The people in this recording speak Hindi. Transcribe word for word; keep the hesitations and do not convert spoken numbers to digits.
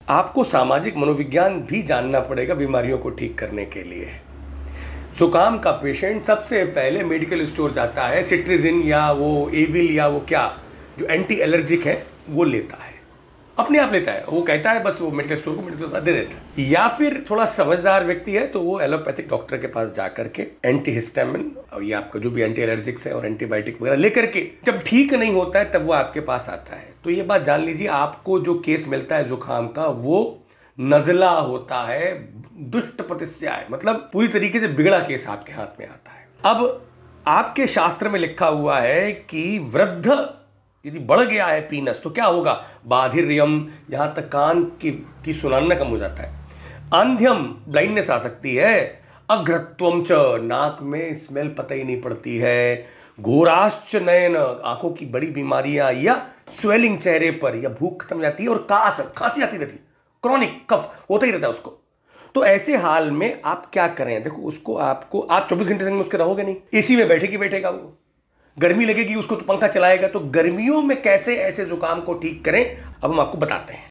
आपको सामाजिक मनोविज्ञान भी जानना पड़ेगा बीमारियों को ठीक करने के लिए। जुकाम का पेशेंट सबसे पहले मेडिकल स्टोर जाता है, सिट्रिजिन या वो एविल या वो क्या जो एंटी एलर्जिक है वो लेता है, अपने आप लेता है। वो कहता है बस वो मेडिकल स्टोर को मेडिकल स्टोर दे देता है। या फिर थोड़ा समझदार व्यक्ति है तो वो एलोपैथिक डॉक्टर के पास जा करके एंटीहिस्टामिन और ये आपका जो भी एंटी एलर्जिक्स है और एंटीबायोटिक वगैरह लेकर के जब ठीक नहीं होता है तब वो आपके पास आता है। तो ये बात जान लीजिए, आपको जो केस मिलता है जुकाम का वो नज़ला होता है, दुष्ट प्रतिस्या है, मतलब पूरी तरीके से बिगड़ा केस आपके हाथ में आता है। अब आपके शास्त्र में लिखा हुआ है कि वृद्ध यदि बढ़ गया है पीनस तो क्या होगा, बाधिर्यम, यहां तक कान की, की सुनाना कम हो जाता है, अंध्यम ब्लाइंडनेस आ सकती है, अग्रत्वम च नाक में स्मेल पता ही नहीं पड़ती है, घोराश्च नयन आंखों की बड़ी बीमारियां, या स्वेलिंग चेहरे पर, या भूख खत्म जाती है, और कास खांसी आती रहती है, क्रॉनिक कफ होता ही रहता है उसको। तो ऐसे हाल में आप क्या करें, देखो उसको आपको आप चौबीस घंटे संग में उसके रहोगे नहीं, एसी में बैठे की बैठेगा वो, गर्मी लगेगी उसको तो पंखा चलाएगा। तो गर्मियों में कैसे ऐसे जुकाम को ठीक करें अब हम आपको बताते हैं।